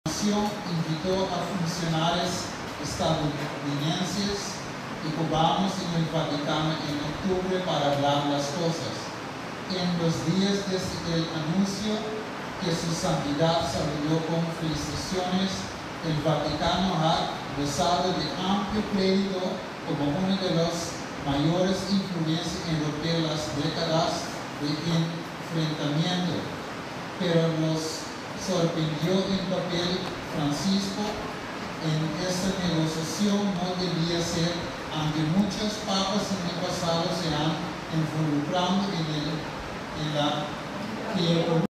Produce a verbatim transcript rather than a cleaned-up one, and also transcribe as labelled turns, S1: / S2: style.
S1: Invitó a funcionarios estadounidenses y cubanos en el Vaticano en octubre para hablar las cosas. En los días desde el anuncio que su santidad saludó con felicitaciones, el Vaticano ha gozado de amplio crédito como uno de los mayores influencias europeas de las décadas de enfrentamiento, pero los sorprendió el papel Francisco en esta negociación. No debía ser, aunque muchos papas en el pasado se han involucrado en, el, en la teología